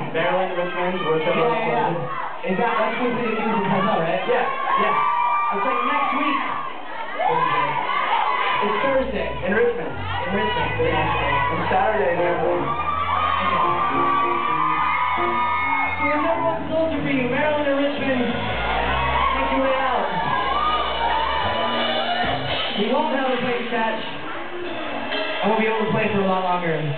Maryland, Richmond, we're so Is that's when the Kings comes out, right? Yeah. It's like next week. It's Thursday. In Richmond. In Richmond. And Saturday in Maryland. So whenever one's closer for you, Maryland or Richmond, make your way out. We won't have a place catch. I won't be able to play for a lot longer. In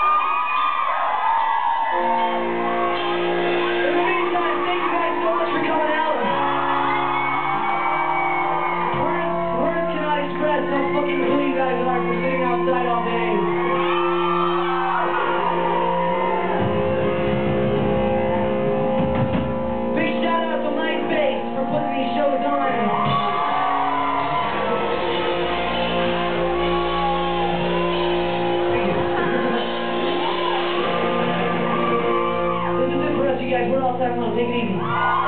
the meantime, thank you guys so much for coming out. Words cannot express how fucking cool you guys are for sitting outside all day. Big shout out to MySpace for putting these shows on. We're all time low. Take it easy.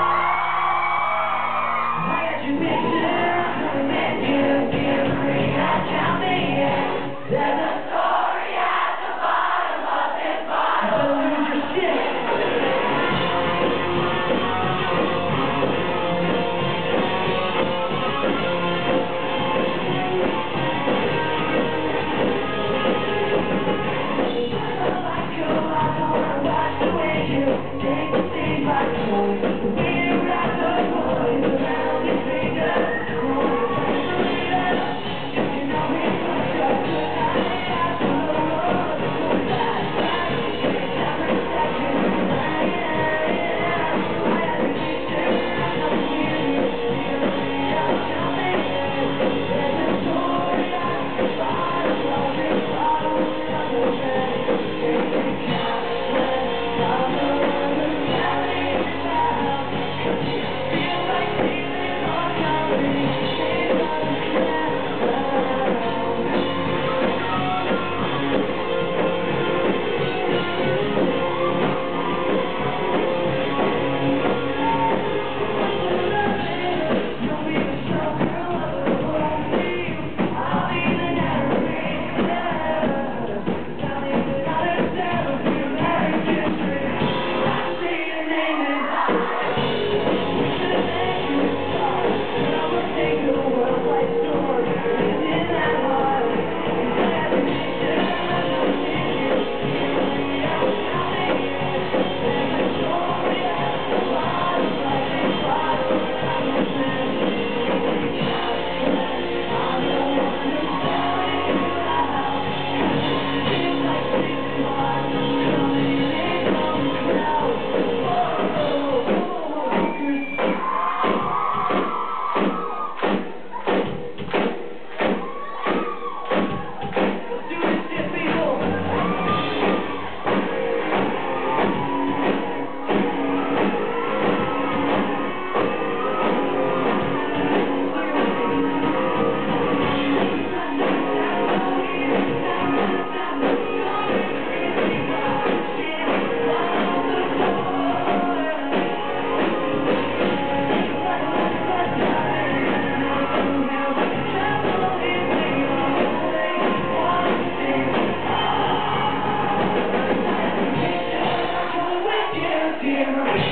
There's a story at the bottom of this bar. You better lose your shit. Dear